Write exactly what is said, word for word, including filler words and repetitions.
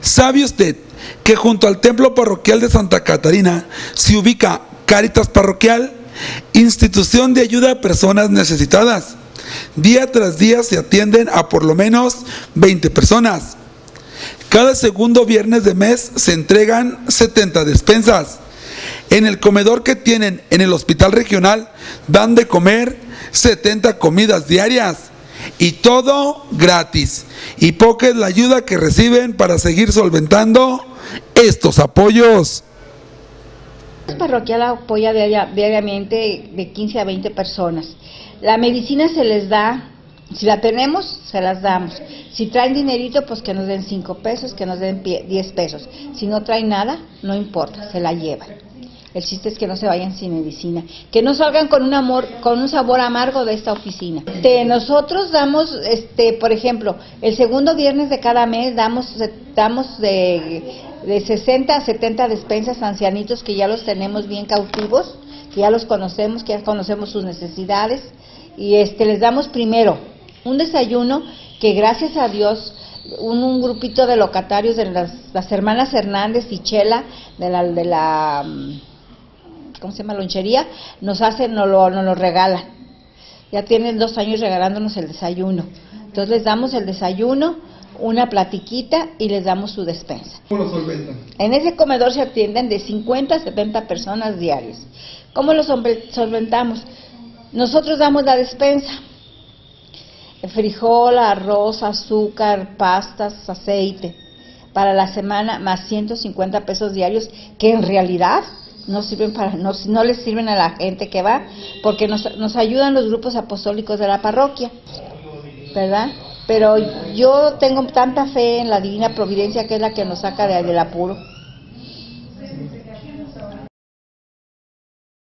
¿Sabe usted que junto al templo parroquial de Santa Catarina se ubica Cáritas Parroquial, institución de ayuda a personas necesitadas? Día tras día se atienden a por lo menos veinte personas. Cada segundo viernes de mes se entregan setenta despensas. En el comedor que tienen en el hospital regional dan de comer setenta comidas diarias. Y todo gratis. Y poca es la ayuda que reciben para seguir solventando estos apoyos. La parroquial apoya diariamente de quince a veinte personas. La medicina se les da, si la tenemos, se las damos. Si traen dinerito, pues que nos den cinco pesos, que nos den diez pesos. Si no traen nada, no importa, se la llevan. El chiste es que no se vayan sin medicina, que no salgan con un amor, con un sabor amargo de esta oficina. Este, nosotros damos, este, por ejemplo, el segundo viernes de cada mes damos, damos de, de sesenta a setenta despensas a ancianitos que ya los tenemos bien cautivos, que ya los conocemos, que ya conocemos sus necesidades, y este, les damos primero un desayuno que gracias a Dios un, un grupito de locatarios de las, las hermanas Hernández y Chela de la, de la ¿cómo se llama? Lonchería, nos hacen, nos lo, nos lo regalan. Ya tienen dos años regalándonos el desayuno. Entonces les damos el desayuno, una platiquita y les damos su despensa. ¿Cómo lo solventan? En ese comedor se atienden de cincuenta a setenta personas diarias. ¿Cómo lo solventamos? Nosotros damos la despensa. Frijol, arroz, azúcar, pastas, aceite. Para la semana más ciento cincuenta pesos diarios, que en realidad no sirven para, no, no les sirven a la gente que va, porque nos, nos ayudan los grupos apostólicos de la parroquia, ¿verdad? Pero yo tengo tanta fe en la divina providencia que es la que nos saca de, del apuro.